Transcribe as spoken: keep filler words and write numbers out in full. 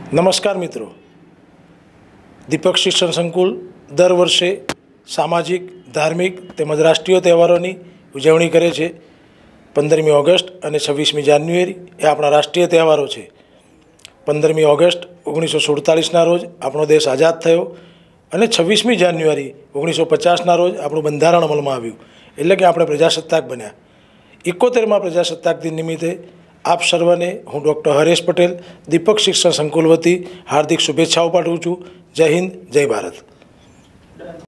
નમસ્કાર મિત્રો, દીપક શિક્ષણ સંકુલ દર વર્ષે સામાજિક, ધાર્મિક તેમજ રાષ્ટ્રીય તહેવારોની ઉજવણી કરે છે. પંદરમી ઓગસ્ટ અને છવ્વીસમી જાન્યુઆરી એ આપણા રાષ્ટ્રીય તહેવારો છે. પંદરમી ઓગસ્ટ ઓગણીસો સુડતાલીસના રોજ આપણો દેશ આઝાદ થયો અને છવ્વીસમી જાન્યુઆરી ઓગણીસો પચાસના રોજ આપણું બંધારણ અમલમાં આવ્યું, એટલે કે આપણે પ્રજાસત્તાક બન્યા. એકોતેરમાં પ્રજાસત્તાક દિન નિમિત્તે આપ સર્વને હું ડૉક્ટર હરેશ પટેલ દીપક શિક્ષણ સંકુલ વતી હાર્દિક શુભેચ્છાઓ પાઠવું છું. જય હિન્દ, જય ભારત.